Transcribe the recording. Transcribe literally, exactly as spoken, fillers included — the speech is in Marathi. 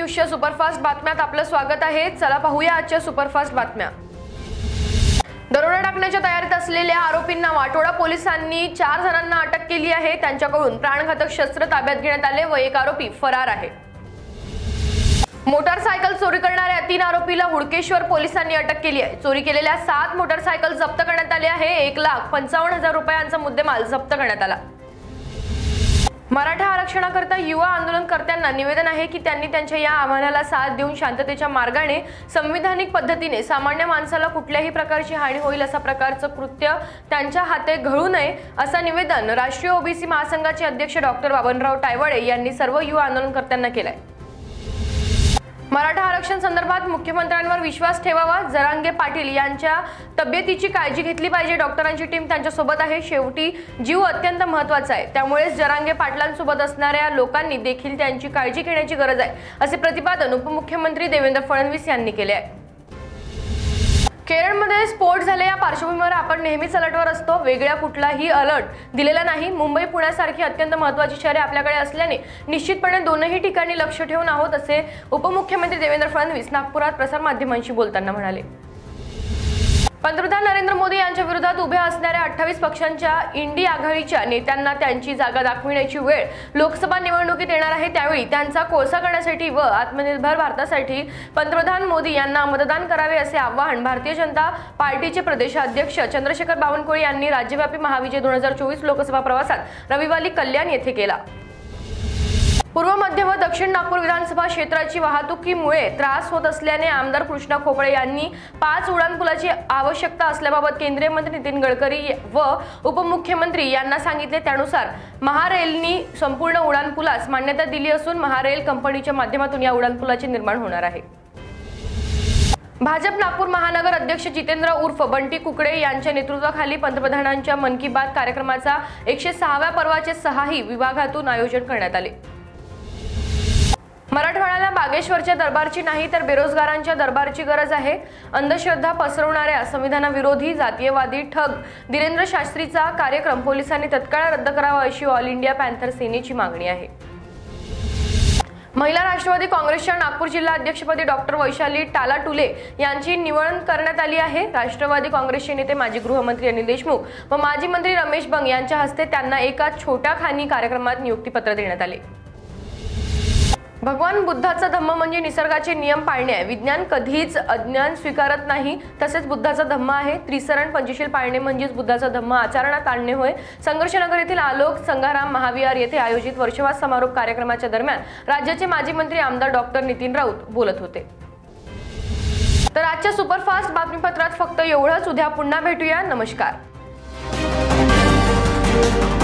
न्यूजच्या सुपरफास्ट बातम्यात आपलं स्वागत आहे। चला पाहूया आजच्या सुपरफास्ट बातम्या। दरोडा टाकण्याच्या तयारीत असलेल्या आरोपींना वाटोडा पोलिसांनी चार जणांना अटक केली आहे। त्यांच्याकडून प्राणघातक शस्त्र ताब्यात घेण्यात आले व एक आरोपी फरार आहे। मोटारसायकल चोरी करणाऱ्या तीन आरोपीला हुडकेश्वर पोलिसांनी अटक केली आहे। चोरी केलेल्या सात मोटारसायकल जप्त करण्यात आले आहे। एक लाख पंचावन्न हजार रुपयांचा मुद्देमाल जप्त करण्यात आला। मराठा आरक्षणाकरता युवा आंदोलनकर्त्यांना निवेदन आहे की त्यांनी त्यांच्या या आव्हानाला साथ देऊन शांततेच्या मार्गाने संविधानिक पद्धतीने सामान्य माणसाला कुठल्याही प्रकारची हानी होईल अशा प्रकारचं कृत्य त्यांच्या हाते घडू नये असं निवेदन राष्ट्रीय ओबीसी महासंघाचे अध्यक्ष डॉक्टर बाबनराव तायवाडे यांनी सर्व युवा आंदोलनकर्त्यांना केलंय। मराठा आरक्षण संदर्भात मुख्यमंत्र्यांवर विश्वास ठेवावा। जरांगे पाटील यांच्या तब्येतीची काळजी घेतली पाहिजे। डॉक्टरांची टीम त्यांच्या सोबत आहे। शेवटी जीव अत्यंत महत्त्वाचा आहे, त्यामुळे जरांगे पाटलांसोबत असणाऱ्या लोकांनी देखील त्यांची काळजी घेण्याची गरज आहे असे प्रतिपादन उपमुख्यमंत्री देवेंद्र फडणवीस यांनी केले आहे। केरळमध्ये स्फोट झाले या पार्श्वभूमीवर आपण नेहमीच अलर्टवर असतो। वेगळा कुठलाही अलर्ट दिलेला नाही। मुंबई पुण्यासारखी अत्यंत महत्त्वाची शहरे आपल्याकडे असल्याने निश्चितपणे दोनही ठिकाणी लक्ष ठेवून आहोत असे उपमुख्यमंत्री देवेंद्र फडणवीस नागपुरात प्रसार माध्यमांशी बोलताना म्हणाले। पंतप्रधान नरेंद्र मोदी यांच्या विरोधात उभ्या असणाऱ्या अठ्ठावीस पक्षांच्या इंडी आघाडीच्या नेत्यांना त्यांची जागा दाखविण्याची वेळ लोकसभा निवडणुकीत येणार आहे। त्यावेळी त्यांचा कोळसा करण्यासाठी व आत्मनिर्भर भारतासाठी पंतप्रधान मोदी यांना मतदान करावे असे आवाहन भारतीय जनता पार्टीचे प्रदेशाध्यक्ष चंद्रशेखर बावनकुळे यांनी राज्यव्यापी महाविजय दोन हजार चोवीस लोकसभा प्रवासात रविवारी कल्याण येथे केला। पूर्व मध्य व दक्षिण नागपूर विधानसभा क्षेत्राची वाहतुकीमुळे त्रास होत असल्याने आमदार कृष्णा खोपळे यांनी पाच उड्डाणपुलाची आवश्यकता असल्याबाबत केंद्रीय मंत्री नितीन गडकरी व उपमुख्यमंत्री यांना सांगितले। त्यानुसार महारेलनी संपूर्ण उड्डाणपुलास मान्यता दिली असून महारेल कंपनीच्या माध्यमातून या उड्डाणपुलाचे निर्माण होणार आहे। भाजप नागपूर महानगर अध्यक्ष जितेंद्र उर्फ बंटी कुकडे यांच्या नेतृत्वाखाली पंतप्रधानांच्या मन की बात कार्यक्रमाचा एकशे सहाव्या पर्वाचे सहाही विभागातून आयोजन करण्यात आले। मराठवाड्याला बागेश्वरच्या दरबारची नाही तर बेरोजगारांच्या दरबारची गरज आहे। अंधश्रद्धा पसरवणाऱ्या संविधानविरोधी जातीयवादी ठग धीरेंद्र शास्त्रीचा कार्यक्रम पोलिसांनी तत्काळ रद्द करावा अशी ऑल इंडिया पॅन्थर सेनेची मागणी आहे। महिला राष्ट्रवादी काँग्रेसच्या नागपूर जिल्हा अध्यक्षपदी डॉक्टर वैशाली टालाटुले यांची निवड करण्यात आली आहे। राष्ट्रवादी काँग्रेसचे नेते माजी गृहमंत्री अनिल देशमुख व माजी मंत्री रमेश बंग यांच्या हस्ते त्यांना एका छोट्या खानी कार्यक्रमात नियुक्तीपत्र देण्यात आले। भगवान बुद्धाचा धम्म म्हणजे निसर्गाचे नियम पाळणे आहे। विज्ञान कधीच अज्ञान स्वीकारत नाही, तसेच बुद्धाचा धम्म आहे। त्रिसरण पंचशील पाळणे म्हणजेच बुद्धाचा धम्म आचरणात आणणे होय। संघर्षनगर येथील आलोक संघाराम महाविहार येथे आयोजित वर्षवास समारोप कार्यक्रमाच्या दरम्यान राज्याचे माजी मंत्री आमदार डॉक्टर नितीन राऊत बोलत होते। तर आजच्या सुपरफास्ट बातमीपत्रात फक्त एवढंच। उद्या पुन्हा भेटूया। नमस्कार।